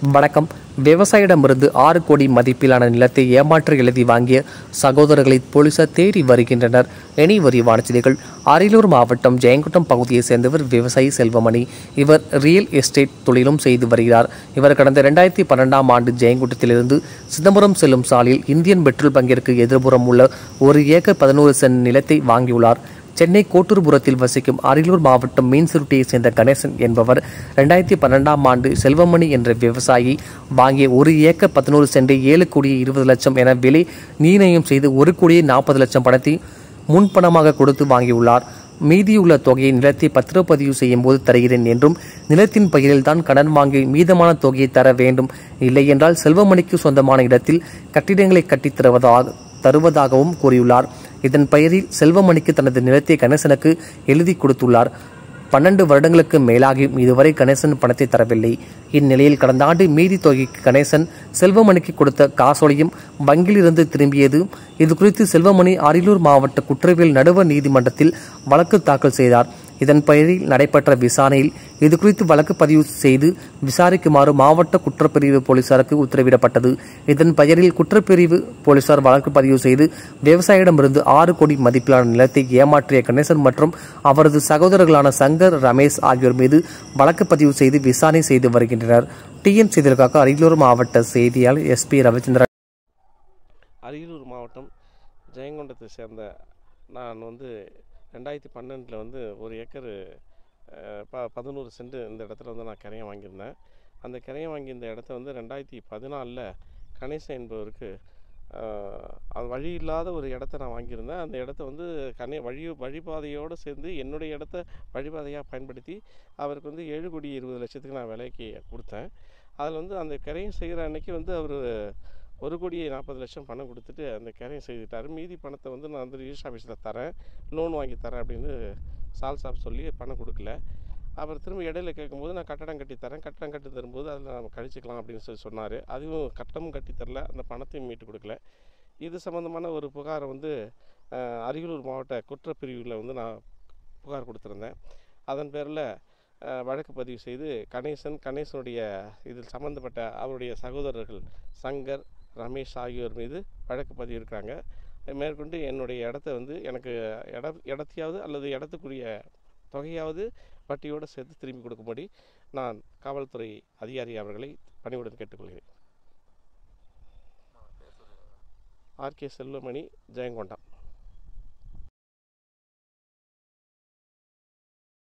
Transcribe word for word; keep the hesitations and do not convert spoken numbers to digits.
வணக்கம். விவசாயிடமிருந்து ஆறு கோடி மதிப்பிலான நிலத்தை ஏமாற்றி எழுதி வாங்கிய சகோதரர்களை போலீசார் தேடி வருகின்றனர். இனி விரிவான செய்திகள். அரியலூர் மாவட்டம் ஜெயங்கொண்டம் பகுதியைச் சேர்ந்தவர் விவசாயி செல்வமணி. இவர் ரியல் எஸ்டேட் தொழிலும் செய்து வருகிறார். இவர் கடந்த இரண்டாயிரத்தி பன்னெண்டாம் ஆண்டு ஜெயங்கொண்டத்திலிருந்து சிதம்பரம் செல்லும் சாலையில் இந்தியன் பெட்ரோல் பங்கிற்கு எதிர்புறம் உள்ள ஒரு ஏக்கர் பதினோரு சென்ட் நிலத்தை வாங்கியுள்ளார். சென்னை கோட்டூர்புரத்தில் வசிக்கும் அரியலூர் மாவட்டம் மீன்சுருட்டியைச் சேர்ந்த கணேசன் என்பவர் இரண்டாயிரத்தி பன்னெண்டாம் ஆண்டு செல்வமணி என்ற விவசாயி வாங்கிய ஒரு ஏக்கர் பதினோரு சென்டை ஏழு கோடியே இருபது லட்சம் என விலை நிர்ணயம் செய்து ஒரு கோடியே நாற்பது லட்சம் பணத்தை முன்பணமாக கொடுத்து வாங்கியுள்ளார். மீதியுள்ள தொகையை நிலத்தை பத்திரப்பதிவு செய்யும் போது தருகிறேன் என்றும், நிலத்தின் பகிரில் தான் கடன் வாங்கி மீதமான தொகையை தர வேண்டும், இல்லை என்றால் செல்வமணிக்கு சொந்தமான இடத்தில் கட்டிடங்களை கட்டித் தருவதாக தருவதாகவும் கூறியுள்ளார். இதன் பெயரில் செல்வமணிக்கு தனது நிலத்தை கணேசனுக்கு எழுதி கொடுத்துள்ளார். பன்னெண்டு வருடங்களுக்கு மேலாகியும் இதுவரை கணேசன் பணத்தை தரவில்லை. இந்நிலையில் கடந்த ஆண்டு மீதி தொகைக்கு கணேசன் செல்வமணிக்கு கொடுத்த காசோலையும் வங்கியிலிருந்து திரும்பியது. இதுகுறித்து செல்வமணி அரியலூர் மாவட்ட குற்றவியல் நடுவர் நீதிமன்றத்தில் வழக்கு தாக்கல் செய்தார். இதன் பெயரில் நடைபெற்ற விசாரணையில் இதுகுறித்து வழக்கு பதிவு செய்து விசாரிக்குமாறு மாவட்ட குற்றப்பிரிவு போலீசாருக்கு உத்தரவிடப்பட்டது. இதன் பெயரில் குற்றப்பிரிவு போலீசார் வழக்கு பதிவு செய்து விவசாயிடமிருந்து ஆறு கோடி மதிப்பிலான நிலத்தை ஏமாற்றிய கணேசன் மற்றும் அவரது சகோதரர்களான சங்கர், ரமேஷ் ஆகியோர் மீது வழக்கு பதிவு செய்து விசாரணை செய்து வருகின்றனர். டிஎன் செய்திகளுக்காக அரியலூர் மாவட்ட செய்தியாளர் எஸ் பி ரவிச்சந்திரன். அரியலூர் மாவட்டம் ஜெயங்கொண்டத்தை சேர்ந்த நான் வந்து ரெண்டாயிரத்தி பன்னெண்டில் வந்து ஒரு ஏக்கர் ப பதினோரு சென்ட் இந்த இடத்துல வந்து நான் கிரையம் வாங்கியிருந்தேன். அந்த கிரையம் வாங்கியிருந்த இடத்த வந்து ரெண்டாயிரத்தி பதினாலில் கணேசன் என்பவருக்கு அது வழி இல்லாத ஒரு இடத்த நான் வாங்கியிருந்தேன். அந்த இடத்த வந்து கணே வழி வழிபாதையோடு சேர்ந்து என்னுடைய இடத்த வழிபாதையாக பயன்படுத்தி அவருக்கு வந்து ஏழு கோடி இருபது லட்சத்துக்கு நான் விலைக்கு கொடுத்தேன். அதில் வந்து அந்த கிரையம் செய்கிற அன்னைக்கு வந்து அவர் ஒரு கோடியே நாற்பது லட்சம் பணம் கொடுத்துட்டு அந்த கிரையம் செய்துட்டார். மீதி பணத்தை வந்து நான் வந்து ரிஜிஸ்டர் ஆஃபீஸில் தரேன், லோன் வாங்கி தரேன் அப்படின்னு சால் சாப் சொல்லி பணம் கொடுக்கல. அப்புறம் திரும்ப இடையில கேட்கும்போது நான் கட்டடம் கட்டி தரேன், கட்டடம் கட்டி தரும்போது அதில் நம்ம கழிச்சிக்கலாம் அப்படின்னு சொல்லி சொன்னார். அதுவும் கட்டமும் கட்டி தரல, அந்த பணத்தையும் மீட்டு கொடுக்கல. இது சம்மந்தமான ஒரு புகாரை வந்து அரியலூர் மாவட்ட குற்றப்பிரிவில் வந்து நான் புகார் கொடுத்துருந்தேன். அதன் பேரில் வழக்கு பதிவு செய்து கணேசன் கணேசனுடைய இதில் சம்மந்தப்பட்ட அவருடைய சகோதரர்கள் சங்கர், ரமேஷ் ஆகியோர் மீது வழக்கு பதிவிருக்கிறாங்க. மேற்கொண்டு என்னுடைய இடத்த வந்து எனக்கு இட இடத்தையாவது அல்லது இடத்துக்குரிய தொகையாவது வட்டியோடு சேர்த்து திரும்பி கொடுக்கும்படி நான் காவல்துறை அதிகாரி அவர்களை பணிவுடன் கேட்டுக்கொள்கிறேன். R K Selvamani, Jayankondam.